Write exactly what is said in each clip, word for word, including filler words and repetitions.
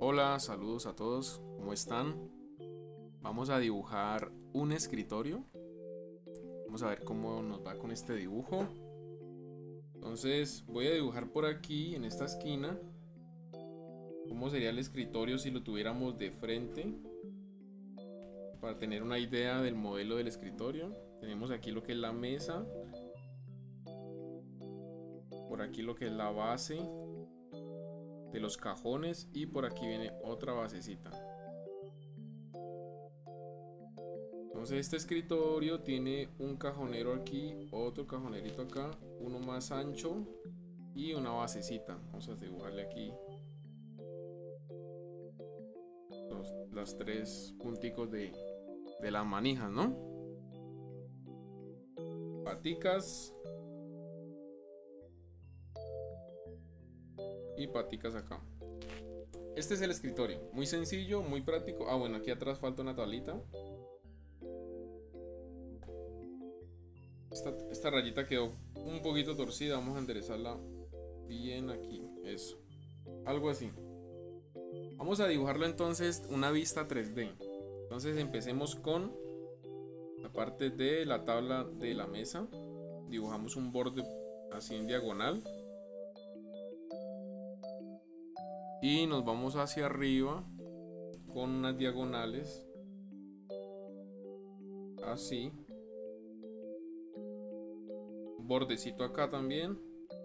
Hola, saludos a todos, ¿cómo están? Vamos a dibujar un escritorio. Vamos a ver cómo nos va con este dibujo. Entonces voy a dibujar por aquí, en esta esquina, cómo sería el escritorio si lo tuviéramos de frente, para tener una idea del modelo del escritorio. Tenemos aquí lo que es la mesa, por aquí lo que es la base de los cajones y por aquí viene otra basecita. Entonces este escritorio tiene un cajonero aquí, otro cajonerito acá, uno más ancho y una basecita. Vamos a dibujarle aquí los, los tres punticos de, de las manijas, ¿no? Paticas y paticas acá. Este es el escritorio, muy sencillo, muy práctico. Ah, bueno, aquí atrás falta una tablita. Esta, esta rayita quedó un poquito torcida, vamos a enderezarla bien aquí, eso, algo así. Vamos a dibujarlo entonces una vista tres D. Entonces empecemos con la parte de la tabla de la mesa. Dibujamos un borde así en diagonal y nos vamos hacia arriba con unas diagonales así, bordecito acá también,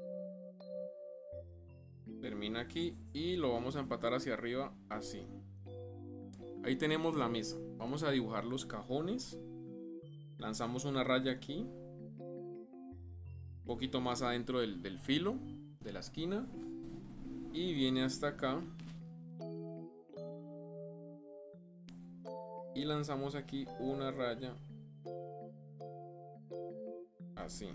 termina aquí y lo vamos a empatar hacia arriba así. Ahí tenemos la mesa. Vamos a dibujar los cajones. Lanzamos una raya aquí, un poquito más adentro del, del filo de la esquina y viene hasta acá y lanzamos aquí una raya así.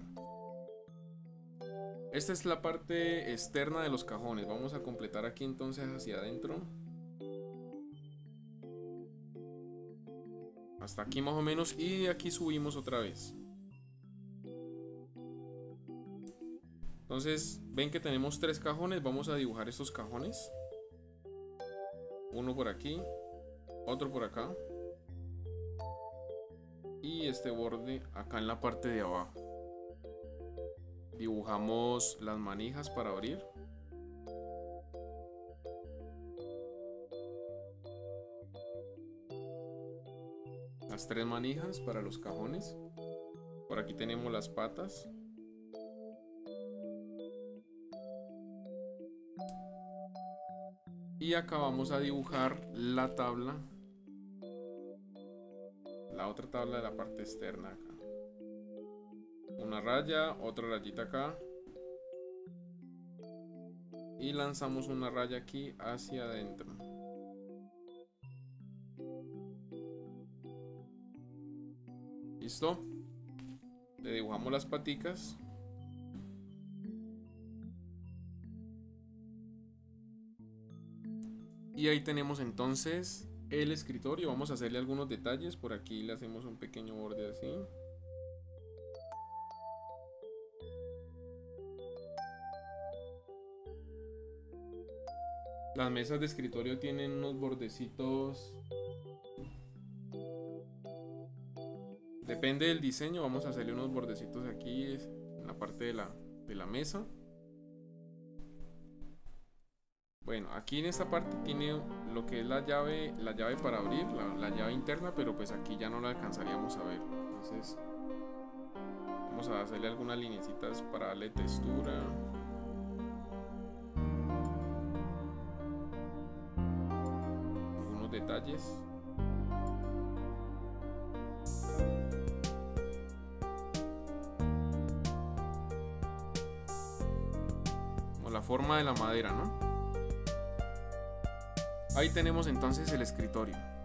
Esta es la parte externa de los cajones. Vamos a completar aquí entonces hacia adentro, hasta aquí más o menos, y de aquí subimos otra vez. Entonces ven que tenemos tres cajones. Vamos a dibujar estos cajones, uno por aquí, otro por acá y este borde acá en la parte de abajo. Dibujamos las manijas para abrir. Las tres manijas para los cajones. Por aquí tenemos las patas. Y acá vamos a dibujar la tabla. La otra tabla de la parte externa acá. Una raya, otra rayita acá. Y lanzamos una raya aquí hacia adentro. ¿Listo? Le dibujamos las paticas. Y ahí tenemos entonces el escritorio. Vamos a hacerle algunos detalles. Por aquí le hacemos un pequeño borde así. Las mesas de escritorio tienen unos bordecitos. Depende del diseño, vamos a hacerle unos bordecitos aquí en la parte de la, de la mesa. Bueno, aquí en esta parte tiene lo que es la llave, la llave para abrir, la, la llave interna, pero pues aquí ya no la alcanzaríamos a ver. Entonces vamos a hacerle algunas lineecitas para darle textura. Algunos detalles. Como la forma de la madera, ¿no? Ahí tenemos entonces el escritorio.